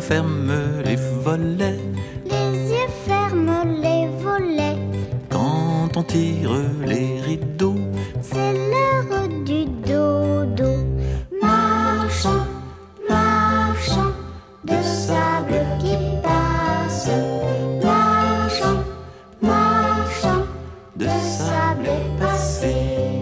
ferme les volets. Les yeux ferment les volets. Quand on tire les rideaux, C'est l'heure du dodo. Marchons, marchons, de sable qui passe. Marchons, marchons, de sable passé.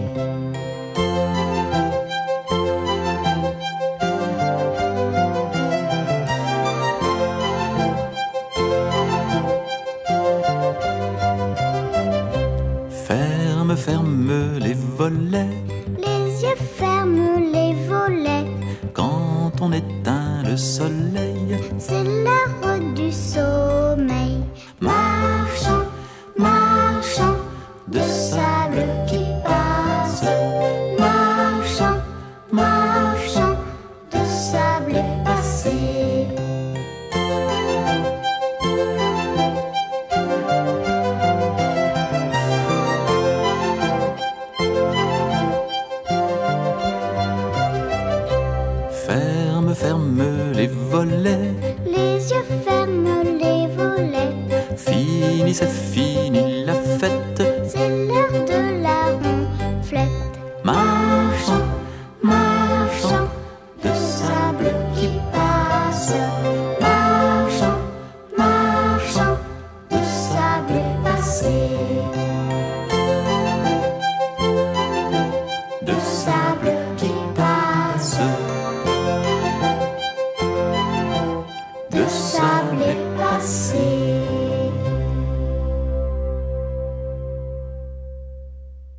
Ferme, ferme les volets. Les yeux ferment les volets. Quand on éteint le soleil, C'est l'heure du sommeil. Marchons, marchons, de sable qui passe. Marchons, marchons, de sable passé. ferme, ferme les volets. Les yeux ferment les volets. Fini, c'est fini la fête. C'est l'heure de la ronflette. Marchons, Marchons, de sable qui passe. Marchons, marchons, de sable passé. de Sable qui passe. de Sable passé.